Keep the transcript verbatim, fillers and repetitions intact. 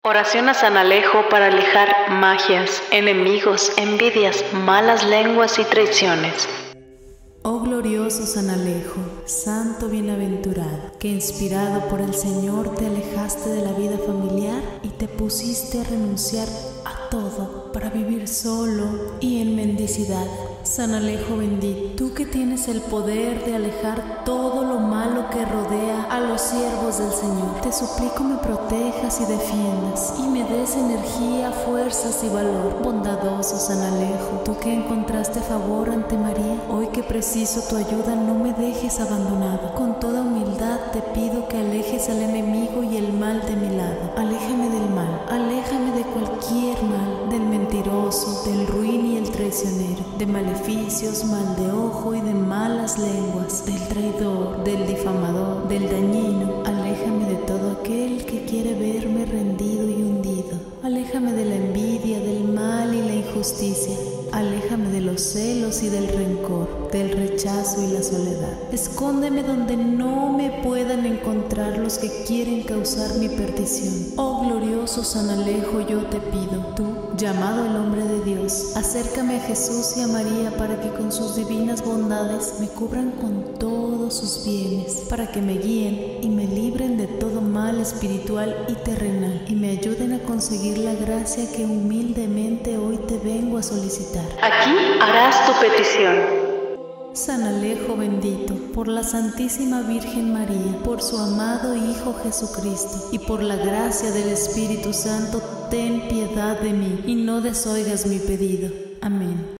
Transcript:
Oración a San Alejo para alejar magias, enemigos, envidias, malas lenguas y traiciones. Oh glorioso San Alejo, santo bienaventurado, que inspirado por el Señor te alejaste de la vida familiar y te pusiste a renunciar a todo para vivir solo y en mendicidad. San Alejo bendito, tú que tienes el poder de alejar todo lo malo que rodea a los siervos del Señor, te suplico me protejas y defiendas y me des energía, fuerzas y valor. Bondadoso San Alejo, tú que encontraste favor ante María, hoy que preciso tu ayuda no me dejes abandonado. Con toda humildad te pido que alejes al enemigo y el mal de mi lado. Aléjame del mal, aléjame de cualquier mal, del mentiroso, del ruin y el traicionero, de maleficios, mal de ojo y de malas lenguas, del traidor, del difamador, del dañino. Aléjame de todo aquel que quiere verme rendido y hundido. Aléjame de la envidia, del mal y la injusticia. Aléjame de los celos y del rencor, del rechazo y la soledad. Escóndeme donde no me puedan encontrar los que quieren causar mi perdición. Oh glorioso San Alejo, yo te pido, tú, llamado el hombre de Dios, acércame a Jesús y a María para que con sus divinas bondades me cubran con todos sus bienes, para que me guíen y me libren de todo mal espiritual y terrenal, y me ayuden a conseguir la gracia que humildemente hoy te vengo a solicitar. Aquí harás tu petición. San Alejo bendito, por la Santísima Virgen María, por su amado Hijo Jesucristo y por la gracia del Espíritu Santo, ten piedad de mí y no desoigas mi pedido. Amén.